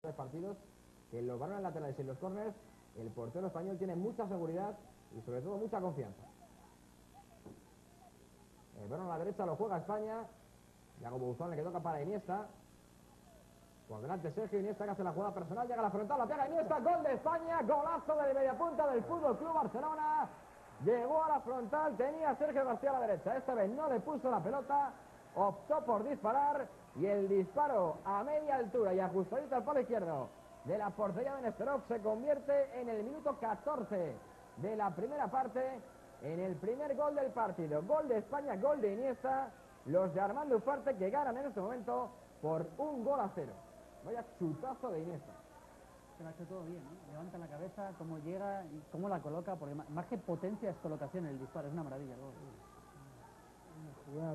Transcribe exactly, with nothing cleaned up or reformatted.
de partidos que en los balones laterales y en los corners el portero español tiene mucha seguridad y sobre todo mucha confianza. El balón a la derecha lo juega España. Yago Buzón le que toca para Iniesta. Por delante Sergio Iniesta que hace la jugada personal, llega a la frontal, la pega Iniesta, gol de España, golazo de media punta del Fútbol Club Barcelona. Llegó a la frontal, tenía Sergio García a la derecha, esta vez no le puso la pelota, optó por disparar y el disparo a media altura y ajustadito al palo izquierdo de la portería de Nesterov se convierte en el minuto catorce de la primera parte, en el primer gol del partido. Gol de España, gol de Iniesta, los de Armando Ufarte que ganan en este momento por un gol a cero. Vaya chutazo de Iniesta. Se lo ha hecho todo bien, ¿no? Levanta la cabeza, cómo llega y cómo la coloca, porque más que potencia es colocación el disparo, es una maravilla. ¿No?